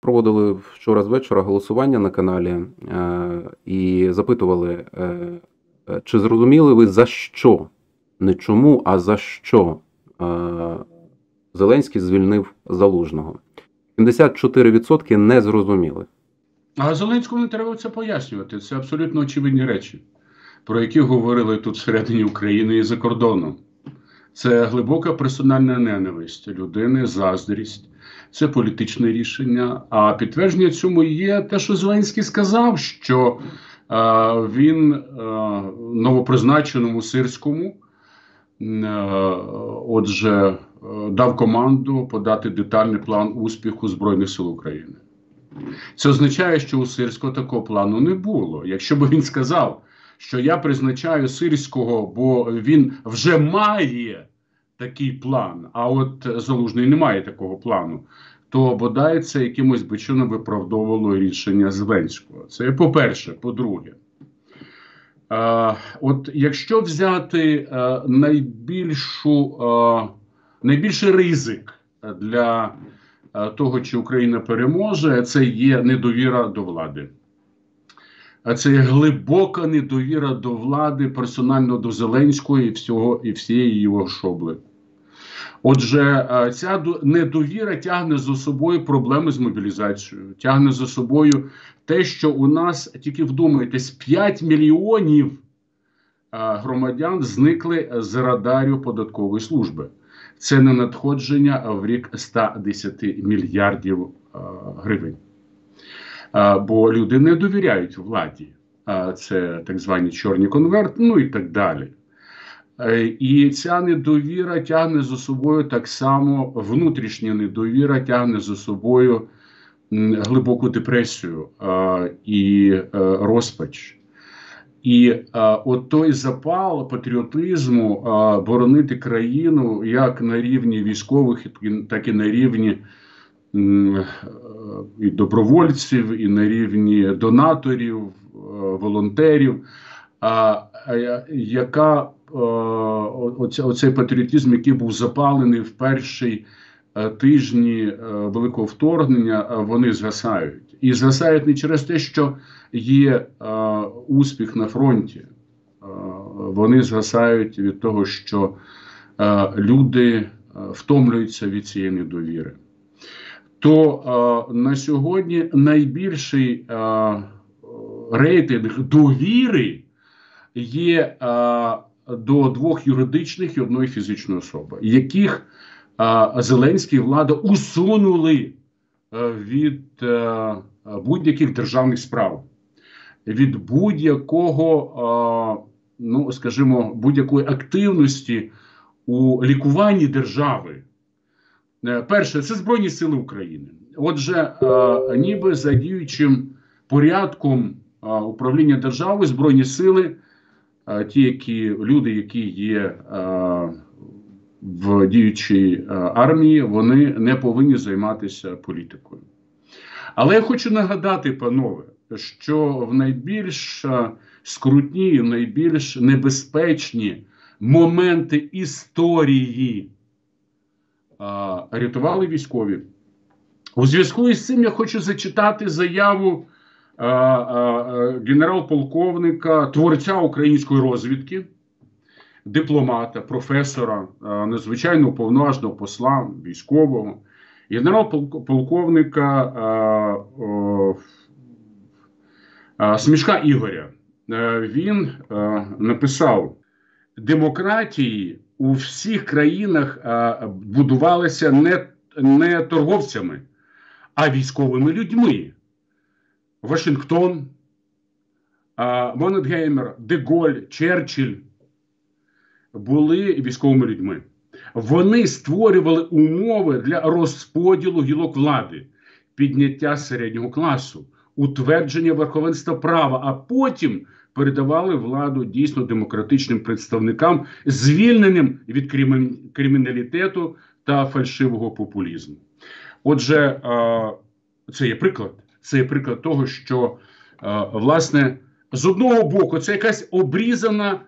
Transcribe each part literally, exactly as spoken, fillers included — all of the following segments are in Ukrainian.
проводили вчора з вечора голосування на каналі е, і запитували, е, чи зрозуміли ви за що, не чому, а за що е, Зеленський звільнив Залужного. сімдесят чотири відсотки не зрозуміли. А Зеленському не треба це пояснювати. Це абсолютно очевидні речі, про які говорили тут всередині України і за кордоном. Це глибока персональна ненависть людини, заздрість, це політичне рішення. А підтвердження цьому є те, що Зеленський сказав, що е, він е, новопризначеному Сирському, е, отже, е, дав команду подати детальний план успіху Збройних сил України. Це означає, що у Сирського такого плану не було. Якщо б він сказав, що я призначаю Сирського, бо він вже має такий план, а от Залужний не має такого плану, то бодай це якимось би чином виправдовувало рішення Зеленського. Це по-перше. По-друге, е, от якщо взяти е, найбільшу, е, найбільший ризик для е, того, чи Україна переможе, це є недовіра до влади. А це є глибока недовіра до влади, персонально до Зеленського і всього, і всієї його шобли. Отже, ця недовіра тягне за собою проблеми з мобілізацією, тягне за собою те, що у нас, тільки вдумайтесь, п'ять мільйонів громадян зникли з радарів податкової служби. Це не надходження в рік ста десяти мільярдів гривень. Бо люди не довіряють владі. Це так звані чорні конверти, ну і так далі. І ця недовіра тягне за собою так само, внутрішня недовіра тягне за собою глибоку депресію і розпач. І от той запал патріотизму боронити країну як на рівні військових, так і на рівні і добровольців, і на рівні донаторів, волонтерів, а, яка оця, оцей патріотизм, який був запалений в перші тижні великого вторгнення, вони згасають. І згасають не через те, що є а, успіх на фронті. А, вони згасають від того, що а, люди втомлюються від цієї недовіри. То а, на сьогодні найбільший а, рейтинг довіри є а, до двох юридичних і одної фізичної особи, яких а, Зеленський і влада усунули а, від будь-яких державних справ, від будь-якого, а, ну, скажімо, будь-якої активності у лікуванні держави. Перше, це Збройні Сили України. Отже, е, ніби за діючим порядком е, управління державою, Збройні Сили, е, ті які, люди, які є е, в діючій е, армії, вони не повинні займатися політикою. Але я хочу нагадати, панове, що в найбільш е, скрутні, в найбільш небезпечні моменти історії А, рятували військові. У зв'язку із цим я хочу зачитати заяву а, а, генерал-полковника, творця української розвідки, дипломата, професора, а, надзвичайно уповноваженого посла, військового, генерал-полковника а, а, Смішка Ігоря. А, він а, написав: демократії у всіх країнах а, будувалися не, не торговцями, а військовими людьми. Вашингтон, а, Монетгеймер, Деголь, Черчилль були військовими людьми. Вони створювали умови для розподілу гілок влади, підняття середнього класу, утвердження верховенства права, а потім передавали владу дійсно демократичним представникам, звільненим від криміналітету та фальшивого популізму. Отже, це є приклад. Це є приклад того, що, власне, з одного боку, це якась обрізана,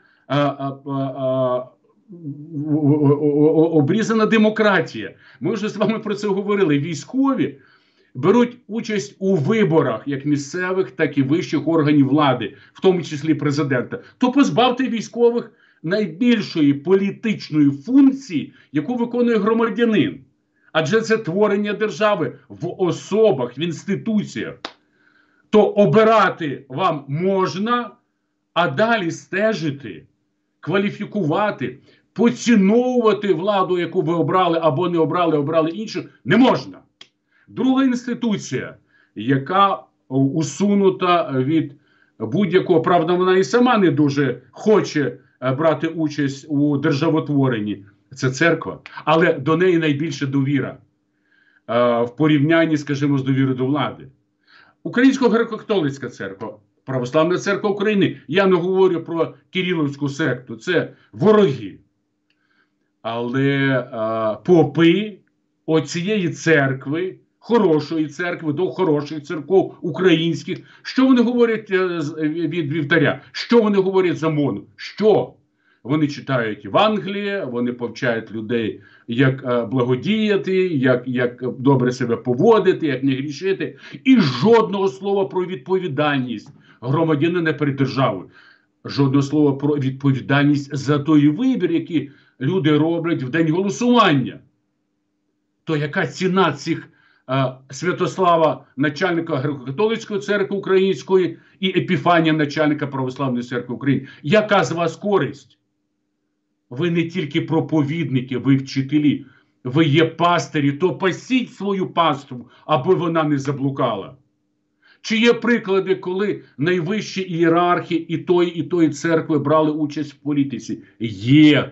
обрізана демократія. Ми вже з вами про це говорили. Військові беруть участь у виборах як місцевих, так і вищих органів влади, в тому числі президента, то позбавте військових найбільшої політичної функції, яку виконує громадянин. Адже це творення держави в особах, в інституціях. То обирати вам можна, а далі стежити, кваліфікувати, поціновувати владу, яку ви обрали або не обрали, обрали інших, не можна. Друга інституція, яка усунута від будь-якого, правда, вона і сама не дуже хоче брати участь у державотворенні, це церква. Але до неї найбільша довіра е, в порівнянні, скажімо, з довірою до влади. Українська греко-католицька церква, Православна церква України, я не говорю про Кирилівську секту, це вороги. Але е, попи оцієї церкви, хорошої церкви, до хороших церков українських, що вони говорять е, від вівтаря? Що вони говорять за мону? Що? Вони читають Євангеліє, вони повчають людей, як е, благодіяти, як, як добре себе поводити, як не грішити. І жодного слова про відповідальність громадянина перед державою. Жодного слова про відповідальність за той вибір, який люди роблять в день голосування. То яка ціна цих е, Святослава, начальника Греко-католицької церкви української, і Епіфанія, начальника Православної церкви України? Яка з вас користь? Ви не тільки проповідники, ви вчителі, ви є пастирі, то пасіть свою паству, аби вона не заблукала. Чи є приклади, коли найвищі ієрархи і тої, і тої церкви брали участь в політиці? Є.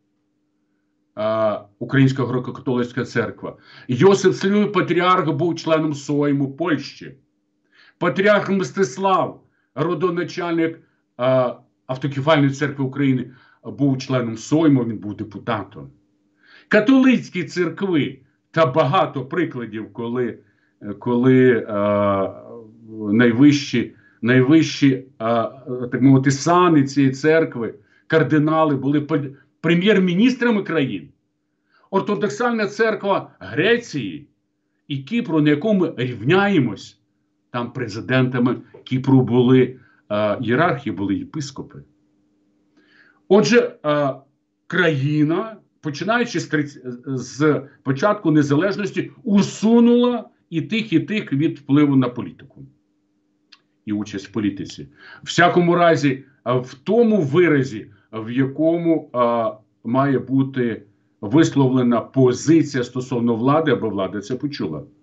А, Українська греко-католицька церква. Йосип Слюй, патріарх, був членом Сойму Польщі. Патріарх Мстислав, родоначальник а, Автокефальної церкви України, був членом Сойму, він був депутатом. Католицькі церкви, та багато прикладів, коли, коли а, найвищі, найвищі а, так мовити, сани цієї церкви, кардинали, були прем'єр-міністрами країн. Ортодоксальна церква Греції і Кіпру, на якому ми рівняємось, там президентами Кіпру були а, ієрархи, були єпископи. Отже, а, країна, починаючи з, з початку незалежності, усунула і тих, і тих від впливу на політику і участь в політиці. В всякому разі, в тому виразі, в якому а, має бути висловлена позиція стосовно влади, аби влада це почула.